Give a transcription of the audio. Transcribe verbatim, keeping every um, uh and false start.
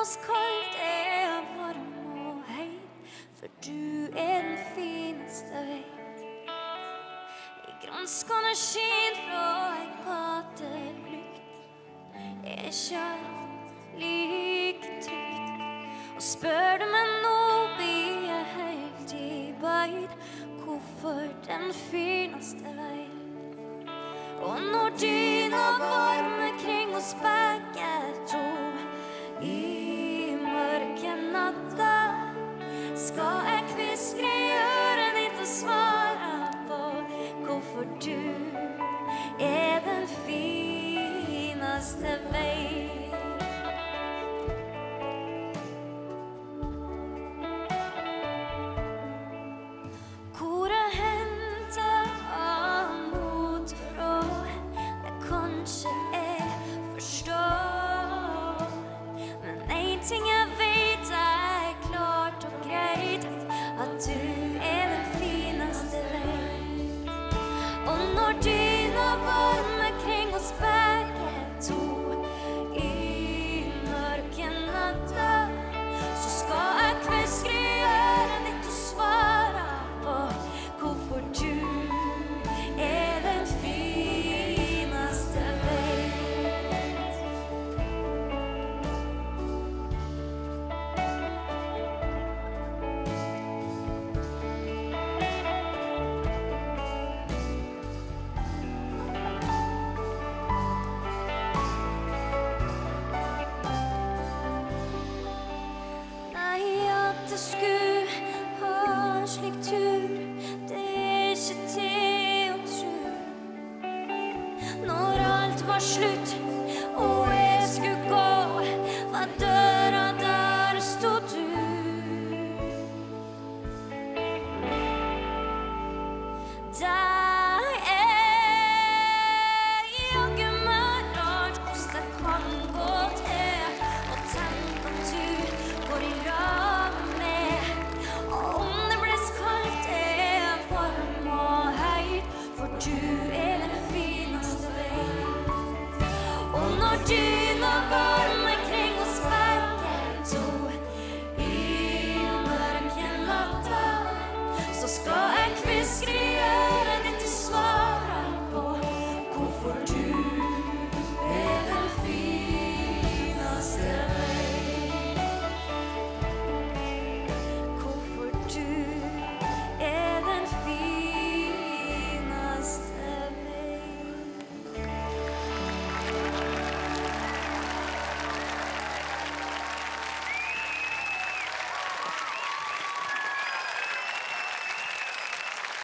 oss kaldt er varm og heit, for du er den fineste vei. I granskene skin fra en gatelykt, er ikke alt like trygt. Og spør du meg nå, blir jeg helt i beit, hvorfor den fineste vei. Og når dyna varme kring oss begge to, i mørke natta, skal jeg kviskre i øret ditt og svare på hvorfor du er den fineste vei. Hvor jeg hentet av mot fra, det kanskje jeg forstår. Men en ting jeg vet er klart og greit, at du er den fineste vei. Og når dyna varme kring oss begge to, i mørke natta, så skal jeg kviskre i øret ditt og svare på hvorfor du er den fineste vei. Nei, at det skulle ha en slik tur, det er ikke til å tro. Når alt var slutt, og jeg